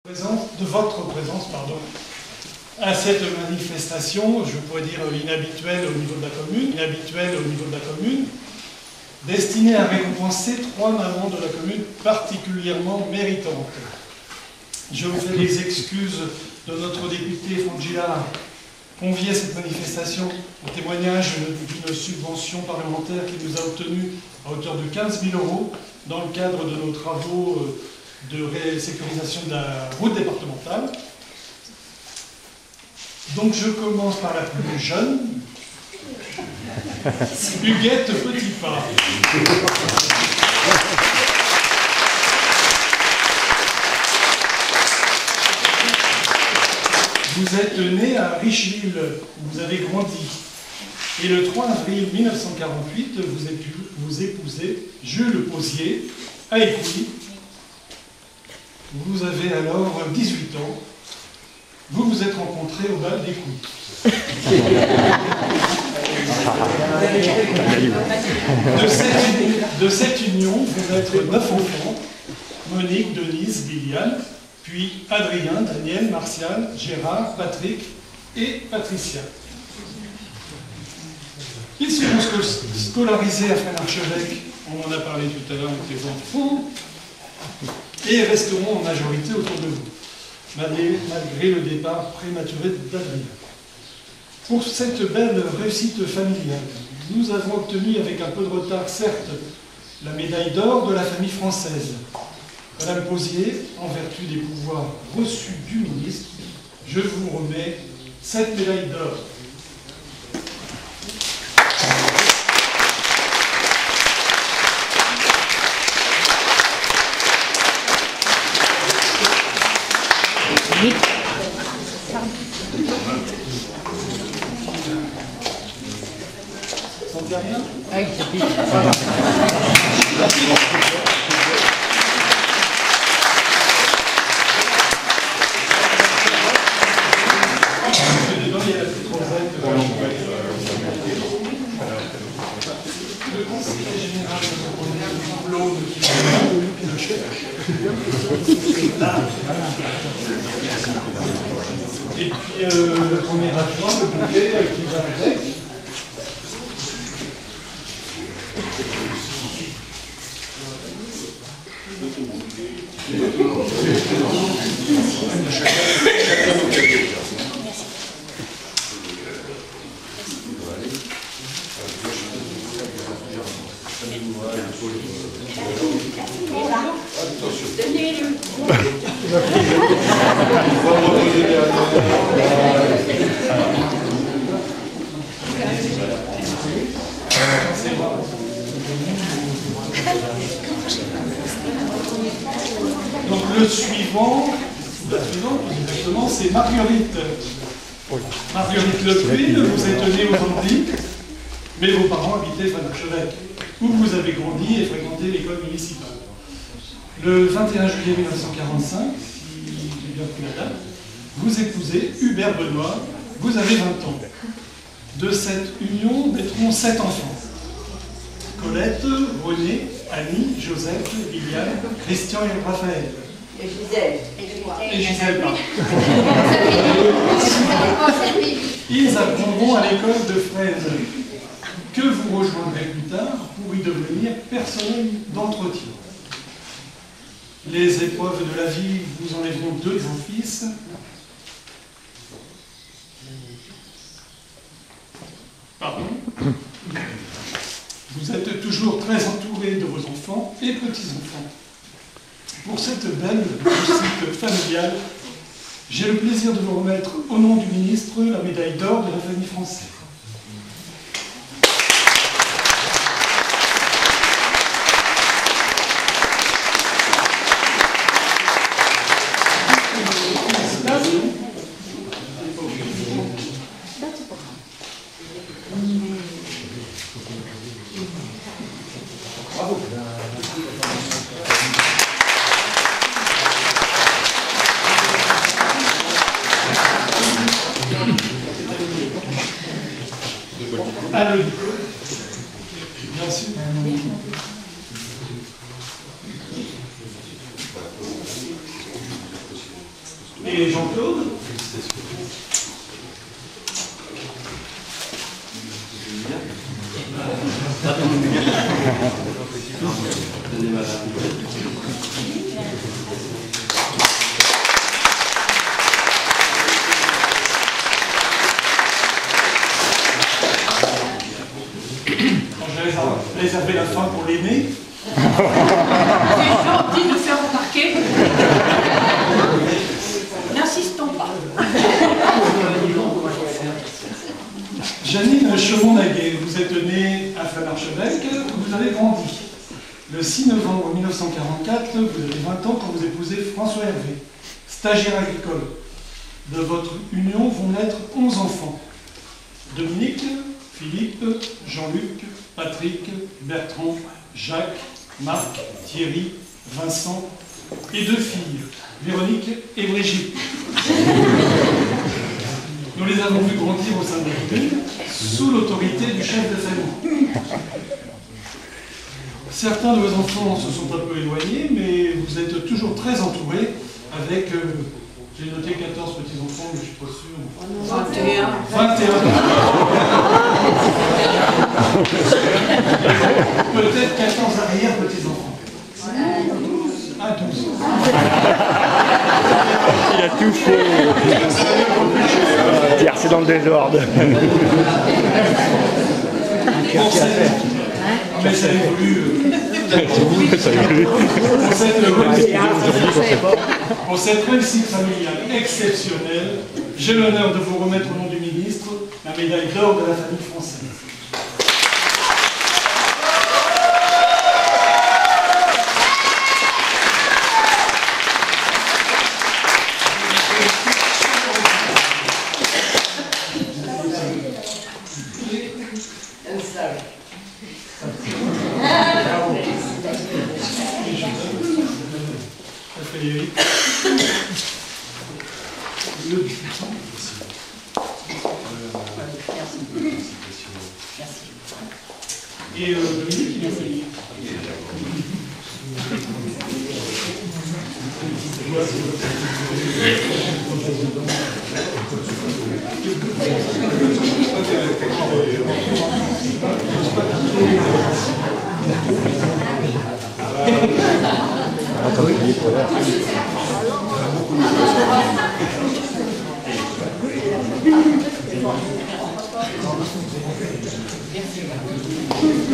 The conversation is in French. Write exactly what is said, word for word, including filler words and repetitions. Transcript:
De votre présence pardon, à cette manifestation, je pourrais dire inhabituelle au niveau de la commune, inhabituelle au niveau de la commune, destinée à récompenser trois mamans de la commune particulièrement méritantes. Je vous fais les excuses de notre député Franck Gillard, convié à cette manifestation en témoignage d'une subvention parlementaire qu'il nous a obtenue à hauteur de quinze mille euros dans le cadre de nos travaux de sécurisation de la route départementale. Donc je commence par la plus jeune, Huguette Petitpas. Vous êtes née à Richeville, où vous avez grandi. Et le trois avril mille neuf cent quarante-huit, vous, épu, vous épousez Jules Posier à Écouilly. Vous avez alors dix-huit ans. Vous vous êtes rencontrés au bal d'Écoute. De cette, de cette union, vous êtes neuf enfants. Monique, Denise, Liliane, puis Adrien, Daniel, Martial, Gérard, Patrick et Patricia. Ils seront scolarisés à Fresnes-Archevêque, on en a parlé tout à l'heure avec les enfants, et resteront en majorité autour de vous, malgré, malgré le départ prématuré d'Adrien. Pour cette belle réussite familiale, nous avons obtenu, avec un peu de retard certes, la médaille d'or de la famille française. Madame Posier, en vertu des pouvoirs reçus du ministre, je vous remets cette médaille d'or. Ça ne dit rien ? Ah, il s'applique. Dedans, il y a la petite rosette. Le conseiller général de l'Aude qui et puis euh, le premier adjoint, le bouquet qui va avec. Donc le suivant, la suivante, exactement, c'est Marguerite. Marguerite Lepuil, vous êtes née aujourd'hui, mais vos parents habitaient Fresnes-Archevêque, où vous avez grandi et fréquenté l'école municipale. Le vingt et un juillet mille neuf cent quarante-cinq, si j'ai bien pris la date, vous épousez Hubert Benoît, vous avez vingt ans. De cette union naîtront sept enfants. Colette, René, Annie, Joseph, Liliane, Christian et Raphaël. Et Gisèle. Et Gisèle, pardon. Ils apprendront à l'école de Fresnes, que vous rejoindrez plus tard pour y devenir personnel d'entretien. Les épreuves de la vie vous enlèveront deux grands-fils. Pardon. Vous êtes toujours très entouré de vos enfants et petits-enfants. Pour cette belle réussite familiale, j'ai le plaisir de vous remettre au nom du ministre la médaille d'or de la famille française. Bravo. Allez. Bien sûr. Et Jean-Claude? J'ai réservé la fin pour l'aîné. C'est gentil de faire remarquer. N'insistons pas. Janine Chevon-Naguet, vous êtes née à Flamarchevêque, vous avez grandi. Le six novembre mille neuf cent quarante-quatre, vous avez vingt ans quand vous épousez François Hervé, stagiaire agricole. De votre union vont naître onze enfants. Dominique, Philippe, Jean-Luc, Patrick, Bertrand, Jacques, Marc, Thierry, Vincent et deux filles, Véronique et Brigitte. Nous les avons vus grandir au sein de la commune, sous l'autorité du chef de famille. Certains de vos enfants se sont un peu éloignés, mais vous êtes toujours très entourés avec, euh, j'ai noté quatorze petits-enfants, mais je ne suis pas sûr. vingt et un. vingt et un. Peut-être quatorze arrière-petits-enfants. Ah, douze. Il a tout fait. Pierre, c'est dans le désordre. Pour cette... Mais ça évolue. Ça évolue. Pour cette... Pour cette réussite familiale exceptionnelle, j'ai l'honneur de vous remettre au nom du ministre la médaille d'or de la famille française. Et euh, Dominique, il est venu. Merci.